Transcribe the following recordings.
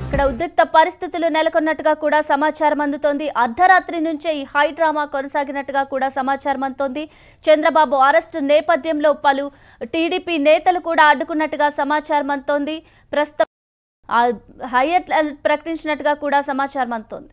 ఇక్కడ ఉద్రిక్త పరిస్థితులు నెలకొన్నట్టుగా కూడా సమాచారం అందుతోంది. అర్ధరాత్రి నుంచే ఈ హై డ్రామా కొనసాగినట్టుగా కూడా సమాచారం అందుతోంది. చంద్రబాబు అరెస్టు నేపథ్యంలో పలు టీడీపీ నేతలు కూడా అడ్డుకున్నట్టుగా సమాచారం అందుతోంది. ప్రస్తుతం హై అలర్ట్ ప్రకటించినట్టుగా కూడా సమాచారం అందుతోంది.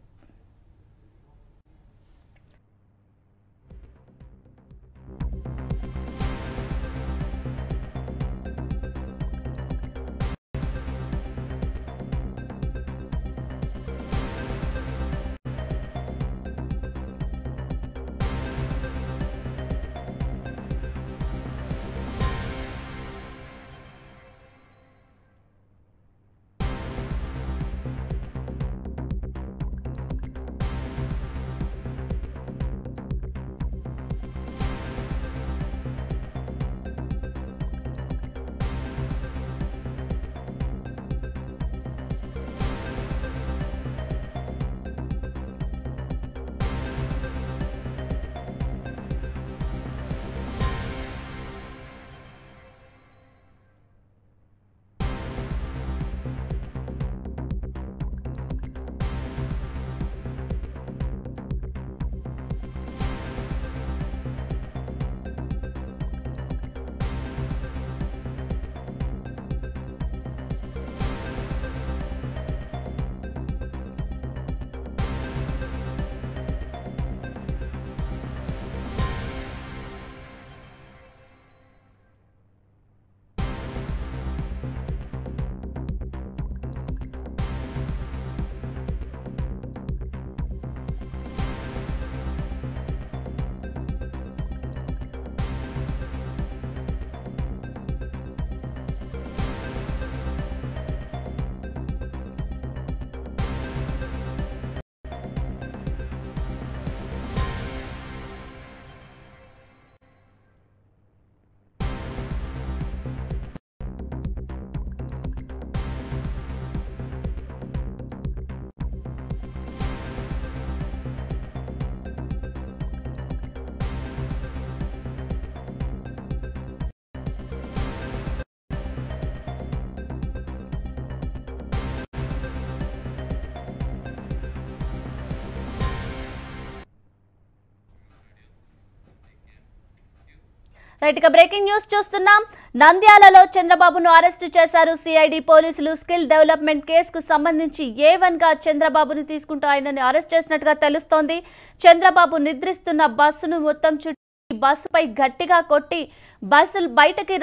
రైట్, ఇక బ్రేకింగ్ న్యూస్ చూస్తున్నాం. నంద్యాలలో చంద్రబాబును అరెస్టు చేశారు సిఐడి పోలీసులు. స్కిల్ డెవలప్మెంట్ కేసుకు సంబంధించి A1 గా చంద్రబాబును తీసుకుంటూ ఆయనని అరెస్ట్ చేసినట్టుగా తెలుస్తోంది. చంద్రబాబు నిద్రిస్తున్న బస్సును మొత్తం చుట్టి బస్సుపై గట్టిగా కొట్టి బస్సులు బయటకు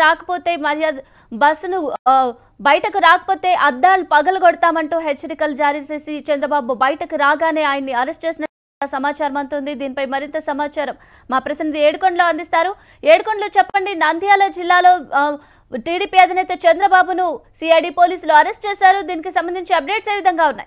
రాకపోతే అద్దాలు పగలగొడతామంటూ హెచ్చరికలు జారీ చేసి చంద్రబాబు బయటకు రాగానే ఆయన్ని అరెస్ట్ చేసిన సమాచారం అందుతుంది. దీనిపై మరింత సమాచారం మా ప్రతినిధి ఏడుకొండలో అందిస్తారు. ఏడుకొండలో చెప్పండి, నంద్యాల జిల్లాలో టీడీపీ అధినేత చంద్రబాబును సిఐడి పోలీసులు అరెస్ట్ చేశారు. దీనికి సంబంధించి అప్డేట్స్ ఏ విధంగా ఉన్నాయి?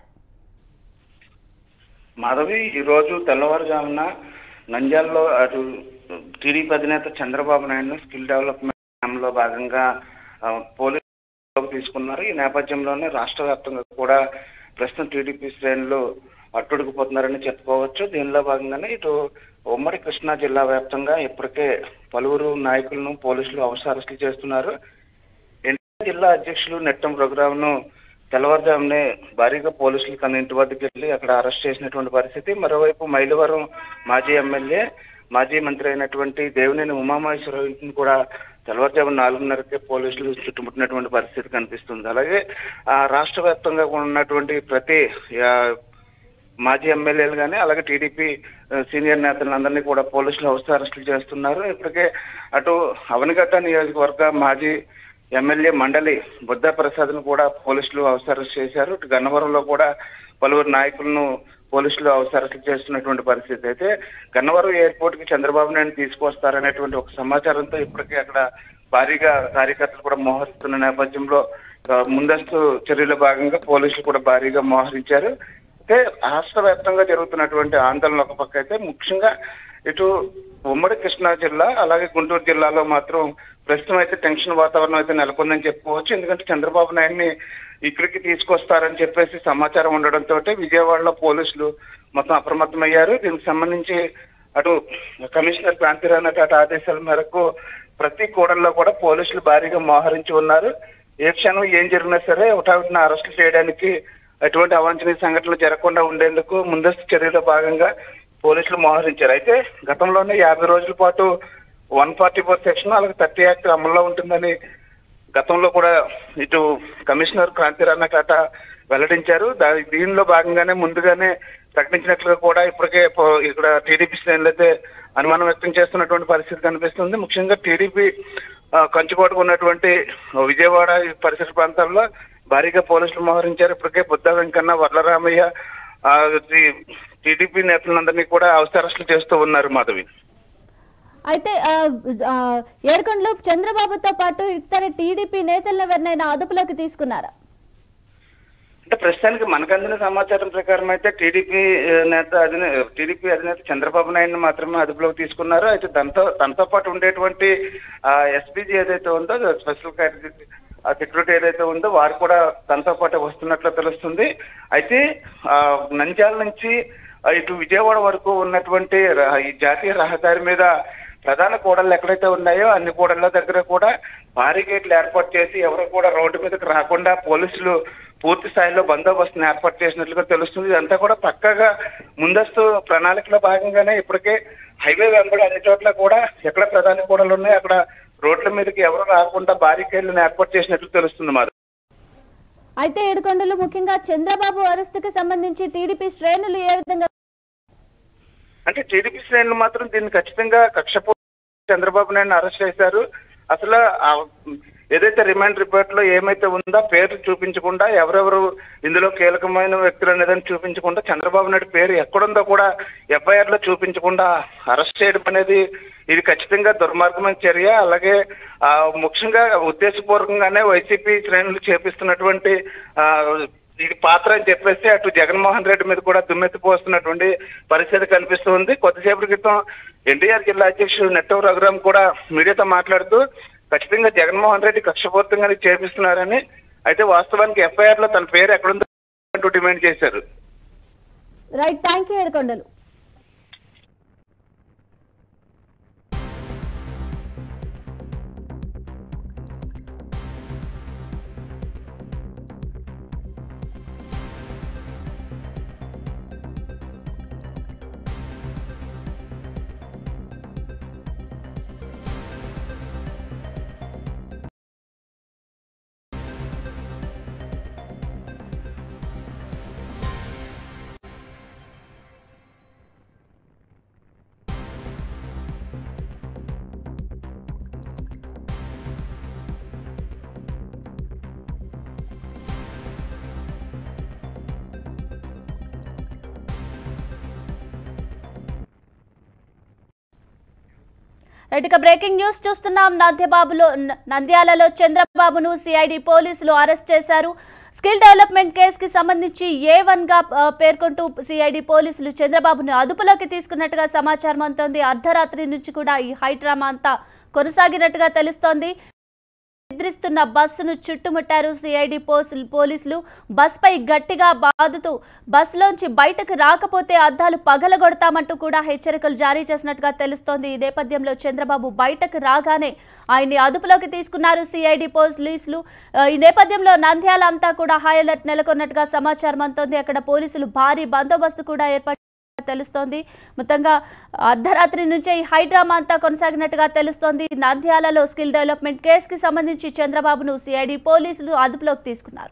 మాధవి, ఈ రోజు తెల్లవారుజామున నంద్యాలలో అటు టీడీపీ అధినేత చంద్రబాబు నాయుడును స్కిల్ డెవలప్మెంట్ లో భాగంగా పోలీసులు తీసుకున్నారు. ఈ నేపథ్యంలోనే రాష్ట్ర వ్యాప్తంగా కూడా ప్రస్తుతం టీడీపీ శ్రేణులు అట్టుడుకుపోతున్నారని చెప్పుకోవచ్చు. దీనిలో భాగంగానే ఇటు ఉమ్మడి కృష్ణా జిల్లా వ్యాప్తంగా ఇప్పటికే పలువురు నాయకులను పోలీసులు అరెస్టులు చేస్తున్నారు. ఎన్టీఆర్ జిల్లా అధ్యక్షులు నెట్టం రఘురావును తెల్లవారుజామునే భారీగా పోలీసులు తన ఇంటి వద్దకు వెళ్లి అక్కడ అరెస్ట్ చేసినటువంటి పరిస్థితి. మరోవైపు మైలవరం మాజీ ఎమ్మెల్యే మాజీ మంత్రి అయినటువంటి దేవినేని ఉమామహేశ్వరరావుని కూడా తెల్లవారుజామున 4:30కే పోలీసులు చుట్టుముట్టినటువంటి పరిస్థితి కనిపిస్తుంది. అలాగే రాష్ట్ర వ్యాప్తంగా ఉన్నటువంటి ప్రతి మాజీ ఎమ్మెల్యేలు కానీ అలాగే టీడీపీ సీనియర్ నేతలందరినీ కూడా పోలీసులు అరెస్టులు చేస్తున్నారు. ఇప్పటికే అటు అవనిగడ్డ నియోజకవర్గ మాజీ ఎమ్మెల్యే మండలి బుద్ధ ప్రసాద్ను కూడా పోలీసులు అరెస్ట్ చేశారు. ఇటు గన్నవరంలో కూడా పలువురు నాయకులను పోలీసులు అరెస్టులు చేస్తున్నటువంటి పరిస్థితి. అయితే గన్నవరం ఎయిర్పోర్ట్ కి చంద్రబాబు నాయుడు తీసుకొస్తారనేటువంటి ఒక సమాచారంతో ఇప్పటికే అక్కడ భారీగా కార్యకర్తలు కూడా మోహరిస్తున్న నేపథ్యంలో ముందస్తు చర్యల భాగంగా పోలీసులు కూడా భారీగా మోహరించారు. అయితే రాష్ట్ర వ్యాప్తంగా జరుగుతున్నటువంటి ఆందోళన ఒక పక్క అయితే ముఖ్యంగా ఇటు ఉమ్మడి కృష్ణా జిల్లా అలాగే గుంటూరు జిల్లాలో మాత్రం ప్రస్తుతం అయితే టెన్షన్ వాతావరణం అయితే నెలకొందని చెప్పుకోవచ్చు. ఎందుకంటే చంద్రబాబు నాయుడిని ఇక్కడికి తీసుకొస్తారని చెప్పేసి సమాచారం ఉండడంతో విజయవాడలో పోలీసులు మొత్తం అప్రమత్తమయ్యారు. దీనికి సంబంధించి అటు కమిషనర్ ప్రాంతీరాయణ ఆదేశాల మేరకు ప్రతి కూడల్లో కూడా పోలీసులు భారీగా మోహరించి ఉన్నారు. ఏ క్షణం ఏం జరిగినా సరే ఒకటిన అరెస్టులు చేయడానికి ఎటువంటి అవాంఛనీయ సంఘటనలు జరగకుండా ఉండేందుకు ముందస్తు చర్యలో భాగంగా పోలీసులు మోహరించారు. అయితే గతంలోనే 50 రోజుల పాటు 144 సెక్షన్ అలాగే 30 యాక్ట్ అమల్లో ఉంటుందని గతంలో కూడా ఇటు కమిషనర్ క్రాంతి రాణా కాట వెల్లడించారు. దీనిలో భాగంగానే ముందుగానే ప్రకటించినట్లుగా కూడా ఇప్పటికే ఇక్కడ టీడీపీ శ్రేణులు అయితే అనుమానం వ్యక్తం చేస్తున్నటువంటి పరిస్థితి కనిపిస్తుంది. ముఖ్యంగా టీడీపీ కంచుకోటకు ఉన్నటువంటి విజయవాడ పరిసర ప్రాంతాల్లో భారీగా పోలీసులు మోహరించారు. ఇప్పటికే బుద్ధ వెంకన్న, వరలరామయ్య టీడీపీ నేతలందరినీ కూడా అరెస్టులు చేస్తూ ఉన్నారు మాధవి. అయితే ఏడుకొండలో చంద్రబాబుతో పాటు ఇతర టీడీపీ నేతలను ఎవరినైనా అదుపులోకి తీసుకున్నారా? అంటే ప్రస్తుతానికి మనకు అందిన సమాచారం ప్రకారం అయితే టీడీపీ అధినేత చంద్రబాబు నాయుడు మాత్రమే అదుపులోకి తీసుకున్నారు. అయితే తనతో పాటు ఉండేటువంటి ఎస్పీజీ ఏదైతే ఉందో, స్పెషల్ కేటగిరీ సెక్యూరిటీ ఏదైతే ఉందో వారు కూడా తనతో పాటు వస్తున్నట్లు తెలుస్తుంది. అయితే నంద్యాల నుంచి ఇటు విజయవాడ వరకు ఉన్నటువంటి ఈ జాతీయ రహదారి మీద ప్రధాన కూడళ్లు ఎక్కడైతే ఉన్నాయో అన్ని కూడళ్ల దగ్గర కూడా భారీ గేట్లు ఏర్పాటు చేసి ఎవరు కూడా రోడ్డు మీదకి రాకుండా పోలీసులు పూర్తి స్థాయిలో బందోబస్తును ఏర్పాటు చేసినట్లుగా తెలుస్తుంది. ఇదంతా కూడా పక్కగా ముందస్తు ప్రణాళికలో భాగంగానే ఇప్పటికే హైవే వెంబడి అన్ని చోట్ల కూడా ఎక్కడ ప్రధాన కూడళ్లు ఉన్నాయో అక్కడ రోడ్ల మీదకి ఎవరు రాకుండా బారికేడ్లను ఏర్పాటు చేసినట్లు తెలుస్తుంది మరి. అయితే ఏడుకొండలు ముఖ్యంగా చంద్రబాబు అరెస్టుకి సంబంధించి టీడీపీ శ్రేణులు ఏ విధంగా అంటే టీడీపీ శ్రేణులు మాత్రం దీన్ని ఖచ్చితంగా కక్షపూర్వకంగా చంద్రబాబు నాయుడు అరెస్ట్ చేశారు. అసలు ఏదైతే రిమాండ్ రిపోర్ట్ లో ఏమైతే ఉందో పేర్లు చూపించకుండా ఎవరెవరు ఇందులో కీలకమైన వ్యక్తులు అనేదాన్ని చూపించకుండా చంద్రబాబు నాయుడు పేరు ఎక్కడుందో కూడా ఎఫ్ఐఆర్ లో చూపించకుండా అరెస్ట్ చేయడం అనేది ఇది ఖచ్చితంగా దుర్మార్గమైన చర్య. అలాగే ముఖ్యంగా ఉద్దేశపూర్వకంగానే వైసీపీ శ్రేణులు చేపిస్తున్నటువంటి ఇది పాత్ర అని చెప్పేసి అటు జగన్మోహన్ రెడ్డి మీద కూడా దుమ్మెత్తిపోస్తున్నటువంటి పరిస్థితి కనిపిస్తుంది. కొద్దిసేపటి క్రితం ఎన్టీఆర్ జిల్లా అధ్యక్షుడు నెట్టవ రఘురామ్ కూడా మీడియాతో మాట్లాడుతూ ఖచ్చితంగా జగన్మోహన్ రెడ్డి కక్షపూర్తంగా చేపిస్తున్నారని, అయితే వాస్తవానికి ఎఫ్ఐఆర్ లో తన పేరు ఎక్కడుందో డిమాండ్ చేశారు. Right, thank you Yedukondalu. ఇక బ్రేకింగ్ న్యూస్ చూస్తున్నాం. నంద్యాలలో చంద్రబాబును సిఐడి పోలీసులు అరెస్ట్ చేశారు. స్కిల్ డెవలప్మెంట్ కేసుకి సంబంధించి A1 గా పేర్కొంటూ సిఐడి పోలీసులు చంద్రబాబును అదుపులోకి తీసుకున్నట్టుగా సమాచారం అందుతోంది. అర్ధరాత్రి నుంచి కూడా ఈ హైడ్రామా అంతా కొనసాగినట్టుగా తెలుస్తోంది. నిద్రిస్తున్న బస్సును చుట్టుముట్టారు సిఐడి పోలీసులు. బస్పై గట్టిగా బాదుతూ బస్సులోంచి బయటకు రాకపోతే అద్దాలు పగలగొడతామంటూ కూడా హెచ్చరికలు జారీ చేసినట్టుగా తెలుస్తోంది. ఈ నేపథ్యంలో చంద్రబాబు బయటకు రాగానే ఆయన్ని అదుపులోకి తీసుకున్నారు సిఐడి పోలీసులు. ఈ నేపథ్యంలో నంద్యాల అంతా కూడా హై అలర్ట్ నెలకొన్నట్టుగా సమాచారం అందుతోంది. అక్కడ పోలీసులు భారీ బందోబస్తు కూడా ఏర్పాటు తెలుస్తోంది. మొత్తంగా అర్ధరాత్రి నుంచే ఈ హైడ్రామా అంతా కొనసాగినట్టుగా తెలుస్తోంది. నంద్యాలలో స్కిల్ డెవలప్మెంట్ కేసుకి సంబంధించి చంద్రబాబును సిఐడి పోలీసులు అదుపులోకి తీసుకున్నారు.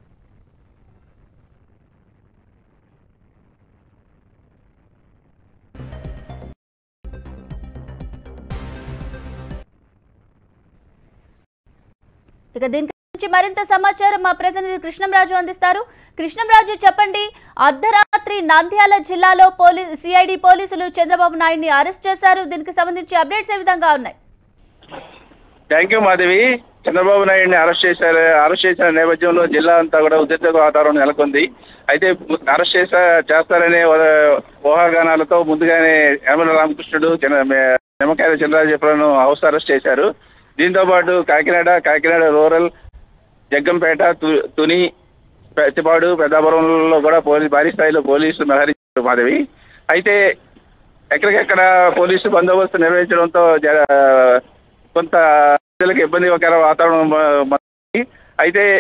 ఇక దీనికి మరింత సమాచారం మా ప్రతినిధి కృష్ణంరాజు అందిస్తారు. కృష్ణంరాజు, చెప్పండి, అర్ధరాత్రి నంద్యాల జిల్లాలో సిఐడి పోలీసులు చంద్రబాబు నాయుడిని అరెస్ట్ చేశారు. దీనికి సంబంధించి అప్డేట్స్ ఏ విధంగా ఉన్నాయి? Thank you Madhavi. చంద్రబాబు నాయుడిని అరెస్ట్ చేసిన నేపథ్యంలో జిల్లా అంతా కూడా ఉద్రిక్త వాతావరణం నెలకొంది. అయితే అరెస్ట్ చేస్తారనే ఊహాగానాలతో ముందుగానే యనమల రామకృష్ణుడు, నిమ్మకాయల చంద్రరాజపులను హౌస్ అరెస్ట్ చేశారు. దీంతో పాటు కాకినాడ రూరల్, జగ్గంపేట, తుని, ప్రతిపాడు, పెద్దాపురంలో కూడా భారీ స్థాయిలో పోలీసులు మోహరించారు మాధవి. అయితే ఎక్కడికెక్కడ పోలీసు బందోబస్తు నిర్వహించడంతో కొంత ప్రజలకు ఇబ్బందికర వాతావరణం. అయితే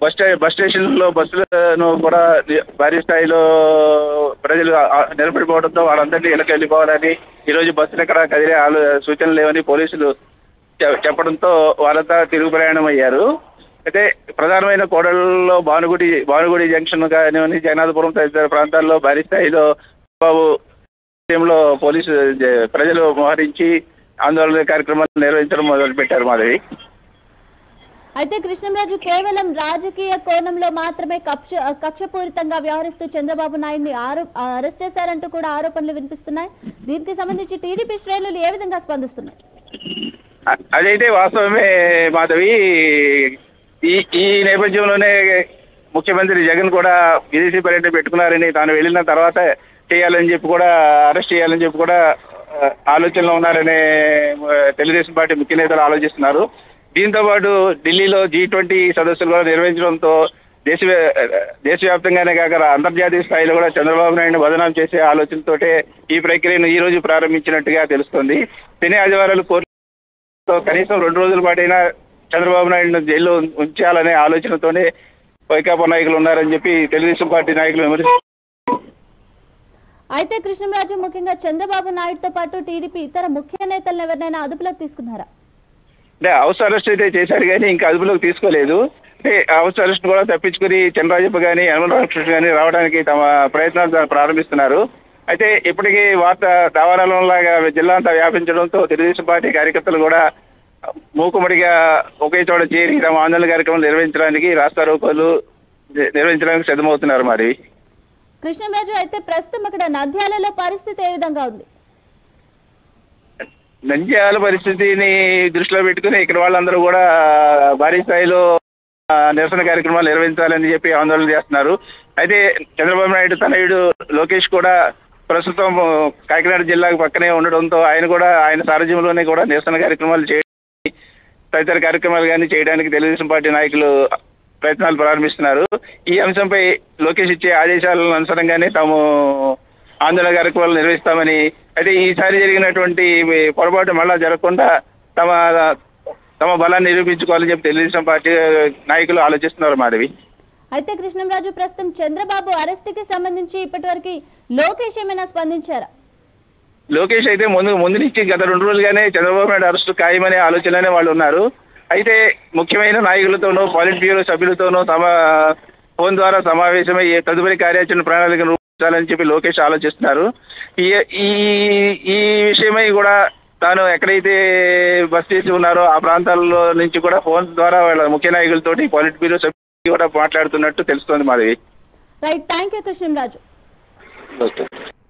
బస్ స్టేషన్లో బస్సులను కూడా భారీ స్థాయిలో ప్రజలు నిలబడిపోవడంతో వాళ్ళందరినీ ఇళ్ళకి వెళ్ళిపోవాలని, ఈ రోజు బస్సులు ఎక్కడ కదిలే సూచనలు లేవని పోలీసులు చెప్పడంతో వాళ్ళంతా తిరుగు ప్రయాణం అయ్యారు. అయితే ప్రధానమైన కోడళ్లలో భానుగుడి జంక్షన్ కానివ్వండి, జగన్నాథపురం తదితర ప్రాంతాల్లో భారీ స్థాయిలో బాబు విషయంలో పోలీసు ప్రజలు మోహరించి ఆందోళన కార్యక్రమాలు నిర్వహించడం మొదలుపెట్టారు మాధవి. అయితే కృష్ణంరాజు కేవలం రాజకీయ కోణంలో మాత్రమే కక్షపూరితంగా వ్యవహరిస్తూ చంద్రబాబు నాయుడిని అరెస్ట్ చేశారంటూ కూడా ఆరోపణలు వినిపిస్తున్నాయి. దీనికి సంబంధించి టీడీపీ శ్రేణులు ఏ విధంగా స్పందిస్తున్నాయి? అదైతే వాస్తవమే మాధవి. ఈ నేపథ్యంలోనే ముఖ్యమంత్రి జగన్ కూడా విదేశీ పర్యటన పెట్టుకున్నారని, తాను వెళ్ళిన తర్వాత అరెస్ట్ చేయాలని చెప్పి కూడా ఆలోచనలో ఉన్నారనే తెలుగుదేశం పార్టీ ముఖ్య నేతలు ఆలోచిస్తున్నారు. దీంతో పాటు ఢిల్లీలో G20 సదస్సులు కూడా నిర్వహించడంతో దేశవ్యాప్తంగానే కాక అంతర్జాతీయ స్థాయిలో కూడా చంద్రబాబు నాయుడు బదనాం చేసే ఆలోచనతోటే ఈ ప్రక్రియను ఈ రోజు ప్రారంభించినట్టుగా తెలుస్తోంది. శని ఆదివారాలు కోర్టుతో కనీసం 2 రోజుల పాటైనా చంద్రబాబు నాయుడును జైల్లో ఉంచాలనే ఆలోచనతోనే వైకాపా నాయకులు ఉన్నారని చెప్పి తెలుగుదేశం పార్టీ నాయకులు విమర్శించారు. అయితే కృష్ణంరాజు, ముఖ్యంగా చంద్రబాబు నాయుడుతో పాటు టీడీపీ ఇతర ముఖ్య నేతలను ఎవరినైనా అదుపులోకి తీసుకున్నారా? అంటే హౌస్ అరెస్ట్ అయితే చేశారు కానీ ఇంకా అదుపులోకి తీసుకోలేదు. అంటే హౌస్ అరెస్ట్ కూడా తప్పించుకుని చంద్రబాబు కానీ యనమల రామకృష్ణ కానీ రావడానికి తమ ప్రయత్నాలు ప్రారంభిస్తున్నారు. అయితే ఇప్పటికీ వార్త దావారాలంలాగా జిల్లా అంతా వ్యాపించడంతో తెలుగుదేశం పార్టీ కార్యకర్తలు కూడా మూకుమ్మడిగా ఒకే చోట చేరి తమ ఆందోళన కార్యక్రమాలు నిర్వహించడానికి రాస్తా రోకోలు నిర్వహించడానికి సిద్ధమవుతున్నారు. మరి కృష్ణంరాజు, అయితే ప్రస్తుతం ఇక్కడ నంద్యాలలో పరిస్థితి ఏ విధంగా ఉంది? నంద్యాల పరిస్థితిని దృష్టిలో పెట్టుకుని ఇక్కడ వాళ్ళందరూ కూడా భారీ స్థాయిలో నిరసన కార్యక్రమాలు నిర్వహించాలని చెప్పి ఆందోళన చేస్తున్నారు. అయితే చంద్రబాబు నాయుడు తనయుడు లోకేష్ కూడా ప్రస్తుతం కాకినాడ జిల్లాకు పక్కనే ఉండడంతో ఆయన సారథ్యంలోనే కూడా నిరసన కార్యక్రమాలు చేయడానికి, తదితర కార్యక్రమాలు కానీ చేయడానికి తెలుగుదేశం పార్టీ నాయకులు ప్రయత్నాలు ప్రారంభిస్తున్నారు. ఈ అంశంపై లోకేష్ ఇచ్చే ఆదేశాలను అనుసరంగానే తాము ఆందోళన కార్యక్రమాలు నిర్వహిస్తామని, అయితే ఈసారి జరిగినటువంటి పొరపాటు మళ్ళా జరగకుండా తమ బలాన్ని నిరూపించుకోవాలని చెప్పి తెలుగుదేశం పార్టీ నాయకులు ఆలోచిస్తున్నారు. మాధవి, అయితే కృష్ణంరాజు, ప్రస్తుతం చంద్రబాబు అరెస్ట్ కి సంబంధించి ఇప్పటివరకు లోకేష్ ఏమైనా స్పందించారా? లోకేష్ అయితే ముందు నుంచి గత 2 రోజులుగానే చంద్రబాబు నాయుడు అరెస్టు ఖాయమనే ఆలోచనలోనే వాళ్ళు ఉన్నారు. అయితే ముఖ్యమైన నాయకులతోనూ, పాలిట్ బ్యూరో సభ్యులతోనూ తమ ఫోన్ ద్వారా సమావేశమై తదుపరి కార్యాచరణ ప్రణాళికను రూపొందించాలని చెప్పి లోకేష్ ఆలోచిస్తున్నారు. ఈ విషయమై కూడా తాను ఎక్కడైతే బస్ చేసి ఉన్నారో ఆ ప్రాంతాల్లో నుంచి కూడా ఫోన్ ద్వారా వాళ్ళ ముఖ్య నాయకులతోటి పాలిట్ బ్యూరో సభ్యులు కూడా మాట్లాడుతున్నట్టు తెలుస్తోంది. Madhavi, right, thank you Krishnamraju. Okay.